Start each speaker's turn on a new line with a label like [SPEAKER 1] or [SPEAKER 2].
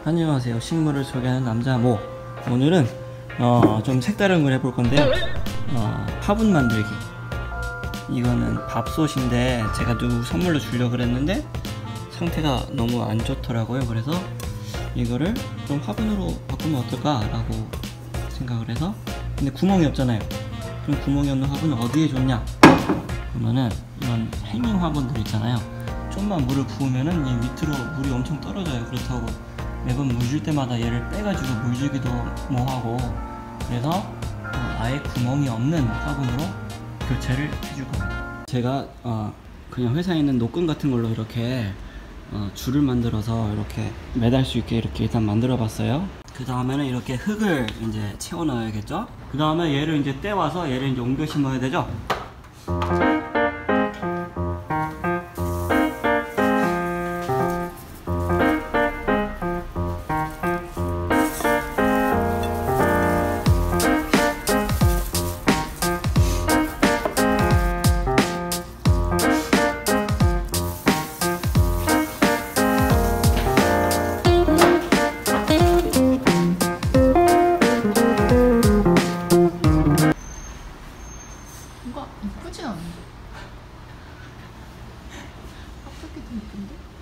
[SPEAKER 1] 안녕하세요. 식물을 소개하는 남자 모. 오늘은 좀 색다른 걸 해볼 건데요. 화분 만들기. 이거는 밥솥인데 제가 누구 선물로 주려고 그랬는데 상태가 너무 안 좋더라고요. 그래서 이거를 좀 화분으로 바꾸면 어떨까 라고 생각을 해서, 근데 구멍이 없잖아요. 그럼 구멍이 없는 화분은 어디에 좋냐? 그러면은 이런 행잉 화분들 있잖아요. 좀만 물을 부으면은 이 밑으로 물이 엄청 떨어져요. 그렇다고 매번 물 줄 때마다 얘를 빼가지고 물 주기도 뭐하고, 그래서 아예 구멍이 없는 화분으로 교체를 해줄 겁니다. 제가 그냥 회사에 있는 노끈 같은 걸로 이렇게 줄을 만들어서 이렇게 매달 수 있게 이렇게 일단 만들어 봤어요. 그 다음에는 이렇게 흙을 이제 채워 넣어야겠죠. 그 다음에 얘를 이제 떼와서 얘를 이제 옮겨 심어야 되죠.
[SPEAKER 2] 뭔가 이쁘지 않아? 아깝게 좀 이쁜데?